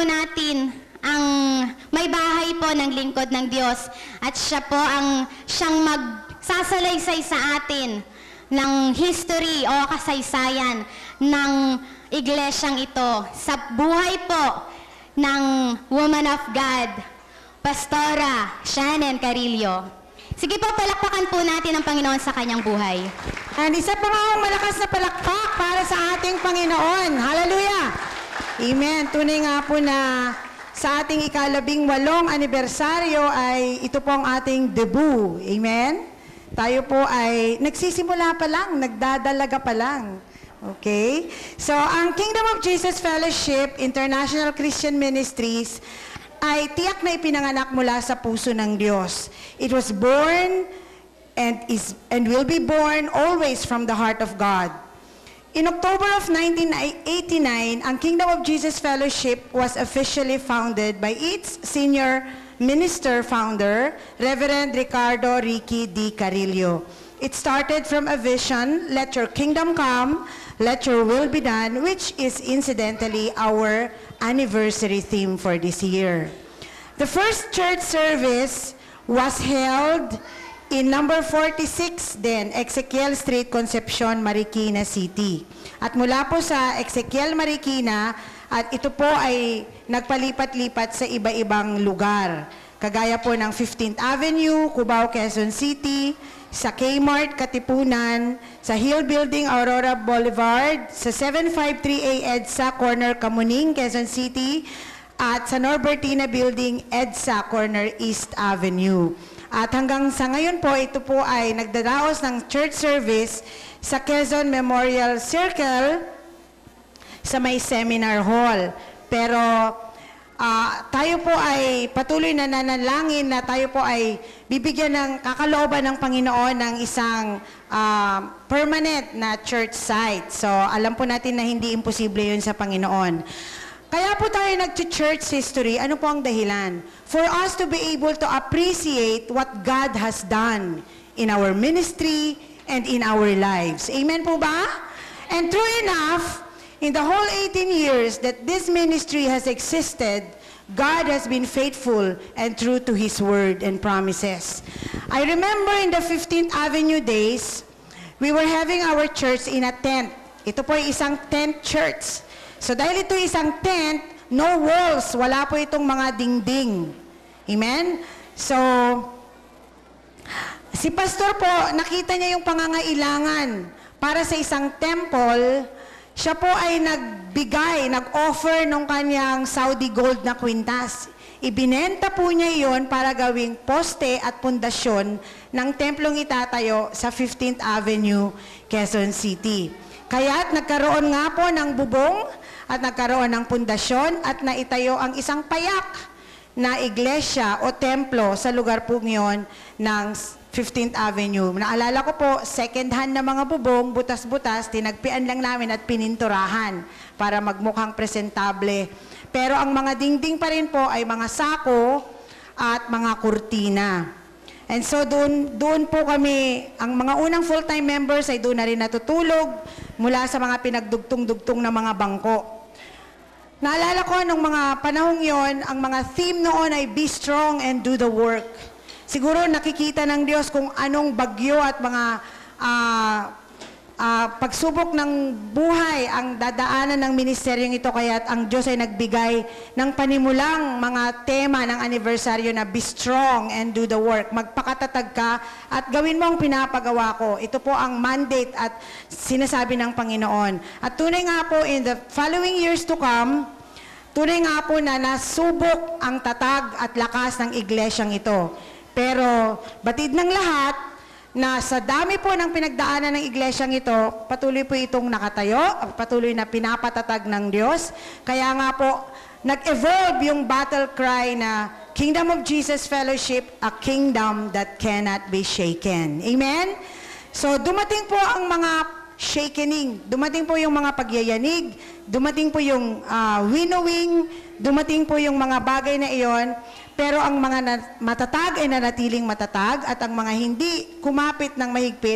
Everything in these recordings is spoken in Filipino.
natin ang may bahay po ng lingkod ng Diyos at siya po ang siyang magsasalaysay sa atin ng history o kasaysayan ng iglesyang ito sa buhay po ng Woman of God, Pastora Shannon Carillo. Sige po, palakpakan po natin ang Panginoon sa kanyang buhay. And isa pa nga malakas na palakpak para sa ating Panginoon. Hallelujah! Amen. Tunay nga po na sa ating ika-18 anibersaryo ay ito po ang ating debut. Amen? Tayo po ay nagsisimula pa lang, nagdadalaga pa lang. Okay? So, ang Kingdom of Jesus Fellowship International Christian Ministries ay tiyak na ipinanganak mula sa puso ng Diyos. It was born and will be born always from the heart of God. In October of 1989, ang Kingdom of Jesus Fellowship was officially founded by its senior minister founder, Reverend Ricardo Ricky D. Carillo. It started from a vision, let your kingdom come, let your will be done, which is incidentally our anniversary theme for this year. The first church service was held in number 46 din, Ezequiel Street, Concepcion, Marikina City. At mula po sa Ezequiel, Marikina, at ito po ay nagpalipat-lipat sa iba-ibang lugar. Kagaya po ng 15th Avenue, Cubao, Quezon City, sa Kmart, Katipunan, sa Hill Building, Aurora Boulevard, sa 753A EDSA, Corner Kamuning, Quezon City, at sa Norbertina Building, EDSA, Corner East Avenue. At hanggang sa ngayon po, ito po ay nagdadaos ng church service sa Quezon Memorial Circle sa may seminar hall. Pero tayo po ay patuloy na nanalangin na tayo po ay bibigyan ng kakalooban ng Panginoon ng isang permanent na church site. So alam po natin na hindi imposible yun sa Panginoon. Kaya po tayo nag-church history. Ano po ang dahilan? For us to be able to appreciate what God has done in our ministry and in our lives. Amen po ba? And true enough, in the whole 18 years that this ministry has existed, God has been faithful and true to His word and promises. I remember in the 15th Avenue days, we were having our church in a tent. Ito po ay isang tent church. So dahil ito isang tent, no walls, wala po itong mga dingding. Amen? So, si pastor po, nakita niya yung pangangailangan para sa isang temple. Siya po ay nag-offer ng kanyang Saudi gold na kwintas. Ibinenta po niya iyon para gawing poste at pundasyon ng templong itatayo sa 15th Avenue, Quezon City. Kaya't nagkaroon nga po ng bubong at nagkaroon ng pundasyon at naitayo ang isang payak na iglesia o templo sa lugar po ngayon ng 15th Avenue. Naalala ko po, second hand na mga bubong, butas-butas, tinagpian lang namin at pininturahan para magmukhang presentable. Pero ang mga dingding pa rin po ay mga sako at mga kurtina. And so doon po kami, ang mga unang full-time members ay doon na rin natutulog mula sa mga pinagdugtong-dugtong na mga bangko. Naalala ko nung mga panahong yon, ang mga theme noon ay be strong and do the work. Siguro nakikita ng Diyos kung anong bagyo at mga pagsubok ng buhay ang dadaanan ng ministeryong ito, kaya ang Diyos ay nagbigay ng panimulang mga tema ng anibersaryo na be strong and do the work. Magpakatatag ka at gawin mo ang pinapagawa ko. Ito po ang mandate at sinasabi ng Panginoon. At tunay nga po in the following years to come, tunay nga po na nasubok ang tatag at lakas ng iglesyang ito. Pero batid ng lahat, na sa dami po ng pinagdaanan ng iglesyang ito, patuloy po itong nakatayo, patuloy na pinapatatag ng Diyos. Kaya nga po, nag-evolve yung battle cry na Kingdom of Jesus Fellowship, a kingdom that cannot be shaken. Amen? So, dumating po ang mga shakening, dumating po yung mga pagyayanig, dumating po yung winnowing, dumating po yung mga bagay na iyon. Pero ang mga matatag ay nanatiling matatag at ang mga hindi kumapit ng mahigpit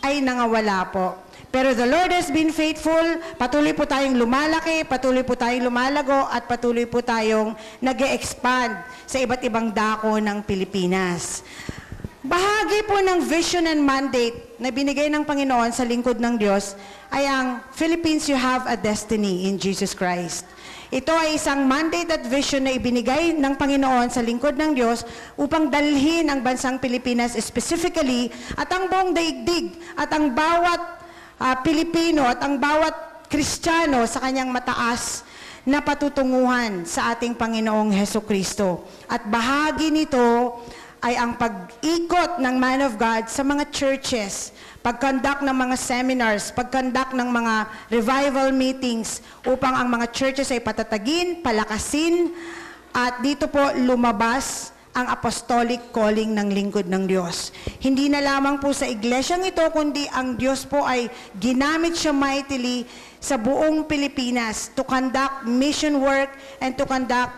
ay nangawala po. Pero the Lord has been faithful, patuloy po tayong lumalaki, patuloy po tayong lumalago, at patuloy po tayong nag-e-expand sa iba't ibang dako ng Pilipinas. Bahagi po ng vision and mandate na binigay ng Panginoon sa lingkod ng Diyos ay ang Philippines, you have a destiny in Jesus Christ. Ito ay isang mandate at vision na ibinigay ng Panginoon sa lingkod ng Diyos upang dalhin ang bansang Pilipinas specifically at ang buong daigdig at ang bawat Pilipino at ang bawat Kristiyano sa kanyang mataas na patutunguhan sa ating Panginoong Hesukristo. At bahagi nito ay ang pag-ikot ng man of God sa mga churches, pag-conduct ng mga seminars, pag-conduct ng mga revival meetings upang ang mga churches ay patatagin, palakasin, at dito po lumabas ang apostolic calling ng lingkod ng Diyos. Hindi na lamang po sa iglesyang ito, kundi ang Diyos po ay ginamit siya mightily sa buong Pilipinas to conduct mission work and to conduct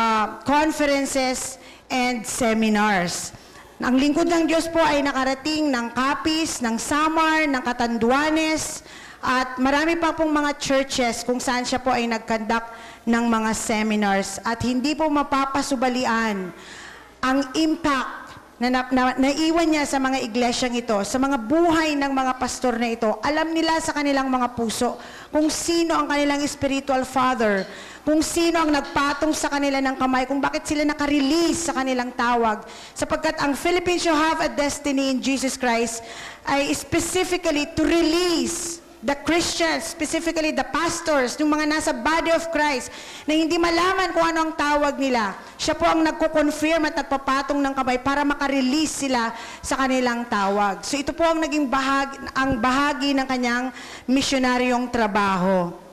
conferences and seminars. Ang lingkod ng Diyos po ay nakarating ng Capiz, ng Samar, ng Catanduanes, at marami pa pong mga churches kung saan siya po ay nag-conduct ng mga seminars. At hindi po mapapasubalian ang impact na naiwan niya sa mga iglesyang ito, sa mga buhay ng mga pastor na ito. Alam nila sa kanilang mga puso kung sino ang kanilang spiritual father, kung sino ang nagpatong sa kanila ng kamay, kung bakit sila nakarelease sa kanilang tawag. Sapagkat ang Philippines, you have a destiny in Jesus Christ ay specifically to release the Christians, specifically the pastors, yung mga nasa body of Christ, na hindi malaman kung ano ang tawag nila. Siya po ang nagko-confirm at nagpapatong ng kamay para makarelease sila sa kanilang tawag. So ito po ang naging bahagi ng kanyang misyonaryong trabaho.